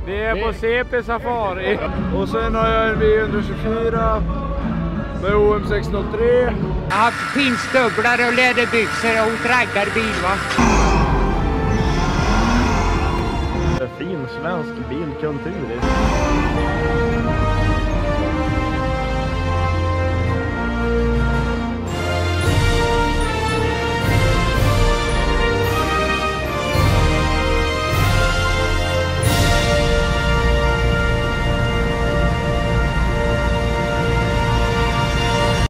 Vi är på CP Safari. Och sen har jag en V124 med OM 603. Jag har haft pinnstövlar och läderbyxor och raggarbil, va? Fin svensk bilkultur.